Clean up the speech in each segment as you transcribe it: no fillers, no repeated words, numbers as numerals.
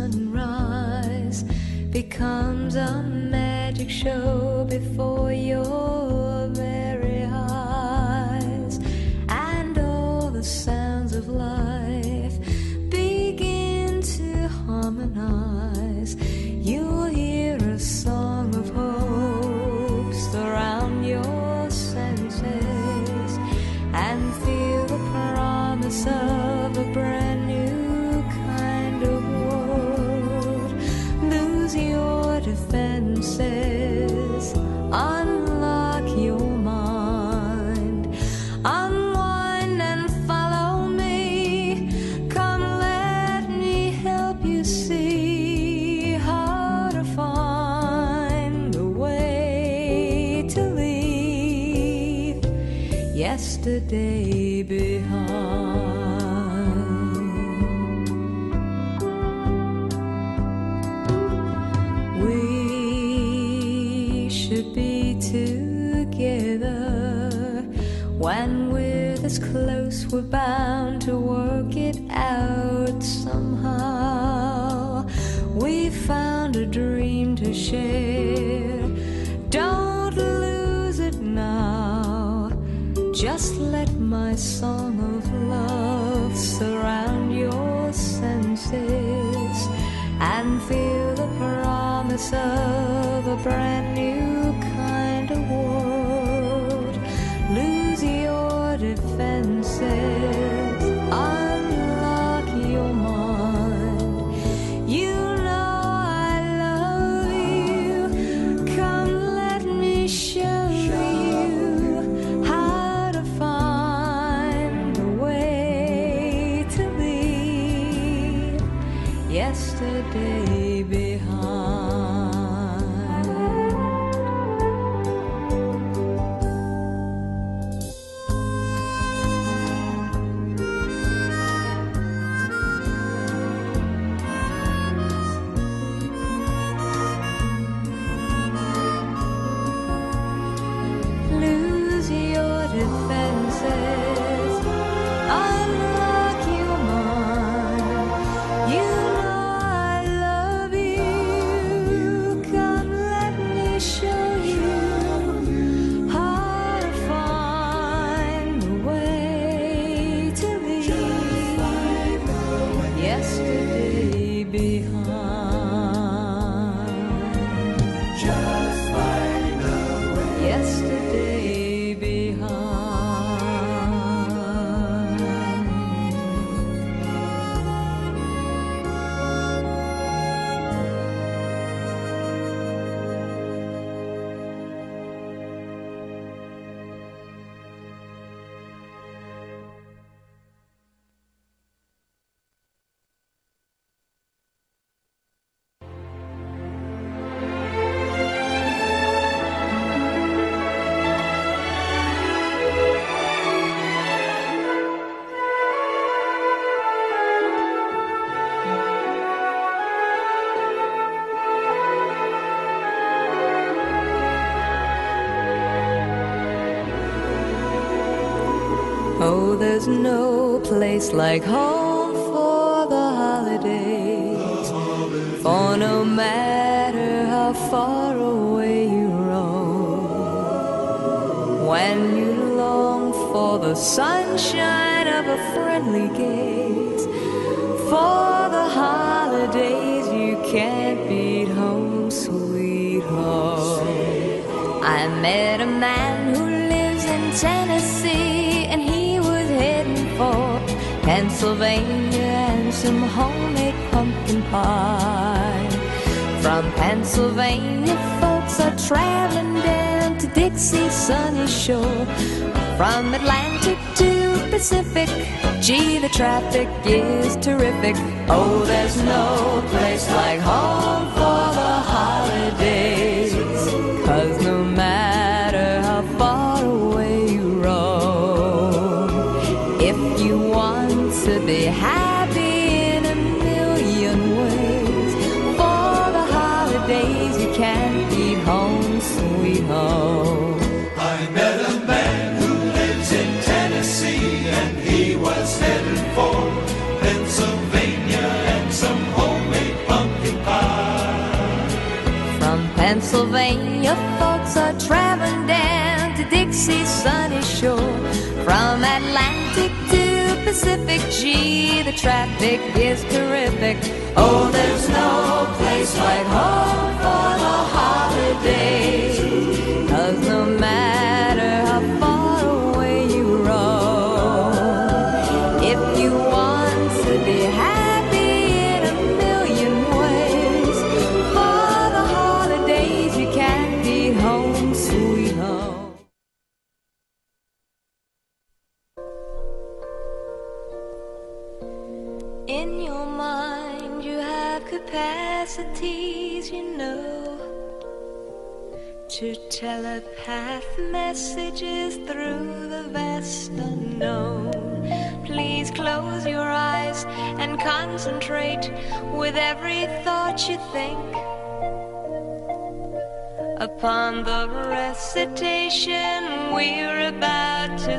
sunrise becomes a magic show before your very eyes, and all the sounds of life begin to harmonize. You'll hear a song of hope surround your senses and feel the promise of a brand new kind of world. Lose your defenses, unlock your mind, unwind and follow me. Come, let me help you see how to find the way to leave yesterday behind. We should be together. When we're this close, we're bound to work it out somehow. We found a dream to share. Don't lose it now. Just let my song of love surround your senses and feel the promise of a brand new kind of world. Lose your defenses, unlock your mind. You know I love you. Come, let me show you how to find the way to leave yesterday behind. Lose your defenses, unlock your mind. You know I love you. Come, let me show you how to find the way to leave yesterday behind. Just find the way yesterday behind. Oh, there's no place like home for the holidays. For no matter how far away you roam, when you long for the sunshine of a friendly gaze, for the holidays you can't beat home, sweet home. I met a man who lives in Tennessee, and he was heading for Pennsylvania and some homemade pumpkin pie. From Pennsylvania, folks are traveling down to Dixie's sunny shore. From Atlantic to Pacific, gee, the traffic is terrific. Oh, there's no place like home for the holidays, 'cause no matter how far away you roam, if you want to be happy in a million ways, for the holidays you can't beat home, sweet home. I met a man who lives in Tennessee, and he was headed for Pennsylvania and some homemade pumpkin Pennsylvania folks are traveling down to Dixie's sunny shore. From Atlantic to Pacific, gee, the traffic is terrific. Oh, there's no place like home for the holidays, 'cause no matter how far away you roam, if you want to be happy in a million ways, for the holidays you can't beat home, sweet home. In your mind you have capacities, you know, to telepath messages through the vast unknown. Please close your eyes and concentrate with every thought you think upon the recitation we're about to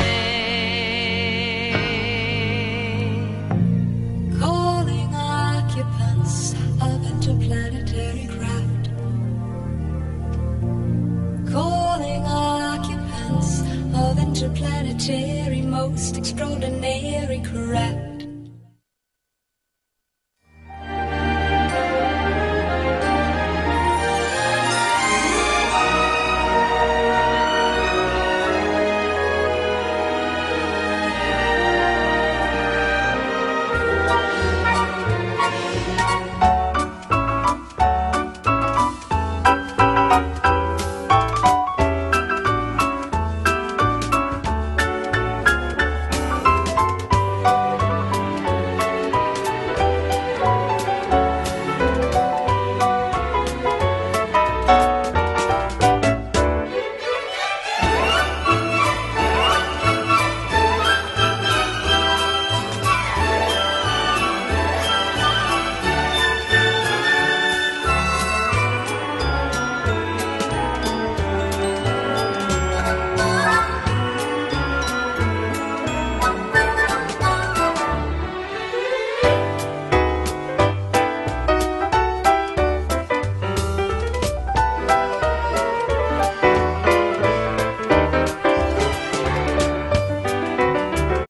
sing. Calling occupants of interplanetary craft. Calling occupants of interplanetary most extraordinary craft.